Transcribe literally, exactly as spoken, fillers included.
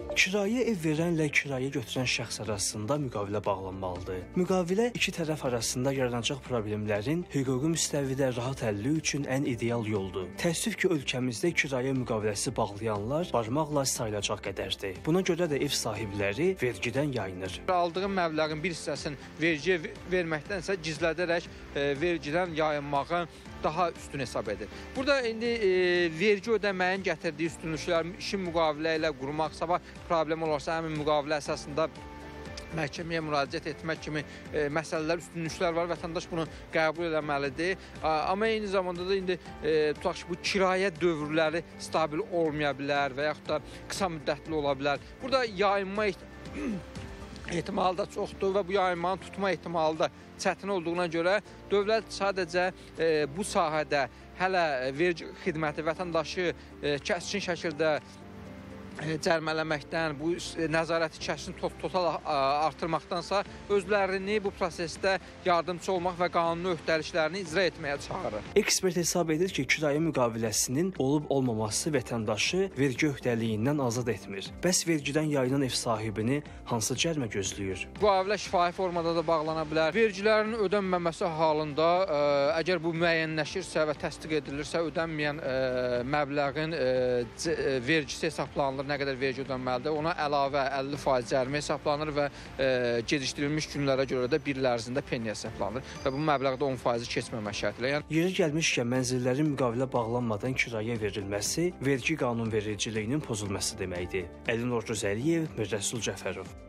Kirayə ev verənlə kirayə götürən şəxs arasında müqavilə bağlanmalıdır. Müqavilə iki tərəf arasında yaranacaq problemlərin hüquqi müstəvidə rahat həlli üçün ən ideal yoldur. Təəssüf ki, ölkəmizdə kirayə müqaviləsi bağlayanlar barmaqla sayılacaq qədərdir. Buna görə də ev sahibləri vergidən yayınır. Aldığım məbləğin bir hissəsini vergiyə verməkdənsə gizlədərək e, vergidən yayınmağı daha üstün hesab edir. Burada indi e, vergi ödəməyin gətirdiyi üstünlüklər, işin müqavilə ilə qurmaq, sabah problem olarsa həmin müqavilə əsasında məhkəməyə müraciət etmək kimi e, məsələlər, üstünlüklər var. Vətəndaş bunu qəbul etməlidir. Amma eyni zamanda da indi e, tutaq ki, bu kirayə dövrləri stabil olmaya bilər və yaxud da qısa müddətli ola bilər. Burada yayınma ehtimalı da çoxdur və bu yayınmanın tutma ehtimalı da çətin olduğuna görə dövlət sadəcə e, bu sahədə hələ vergi xidməti vətəndaşı e, kəskin şəkildə cərmələməkdən, bu nəzarəti kəskin total artırmaqdansa özlərini bu prosesdə yardımçı olmaq və qanuni öhdəliklərini icra etməyə çağırır. Ekspert hesab edir ki, kirayə müqaviləsinin olub-olmaması vətəndaşı vergi öhdəliyindən azad etmir. Bəs vergidən yayınan ev sahibini hansı cərimə gözləyir? Müqavilə şifahi formada da bağlana bilər. Vergilərin ödənməməsi halında ə, əgər bu müəyyənləşirsə və təsdiq edilirsə, ödənməyən ə, məbləğin ə, vergisi hesablanılır. Nə qədər vergi ödənməlidir, ona əlavə əlli faiz cərimə hesablanır və e, gecikdirilmiş günlərə görə də bir il ərzində penniya hesablanır və bu məbləğdə on faizi keçməmək şərtilə. Yəni, yeri gəlmişkən mənzillərin müqavilə bağlanmadan kirayə verilməsi vergi qanunvericiliyinin pozulması deməkdir. Əlinur Rüzəliyev, Mirrəsul Cəfərov.